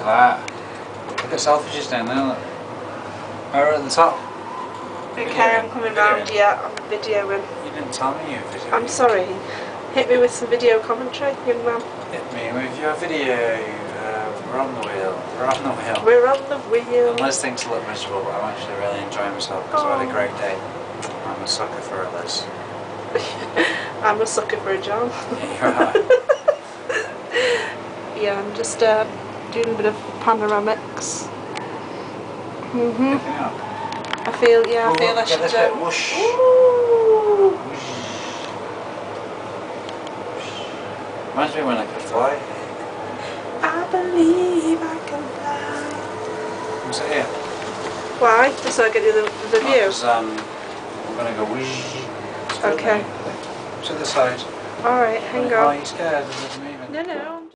that. Look at selfishes down there, look. Over at the top. Okay, I'm coming round, yeah, I'm videoing. You didn't tell me you were videoing. I'm sorry. Hit me with some video commentary, young man. Hit me with your video. We're on the wheel. We're on the wheel. We're on the wheel. And Liz thinks I look miserable, but I'm actually really enjoying myself because I've had a great day. I'm a sucker for a Liz. I'm a sucker for a John. Yeah, you're right. Yeah, I'm just doing a bit of panoramics. I feel I should bit. Whoosh. Ooh. Whoosh. Reminds me when I could fly. I believe I can fly. Is it here? Why? Just so I get you the view? Because we're going to go whoosh. Okay. To the side. Alright, hang on. Oh, are you scared? No.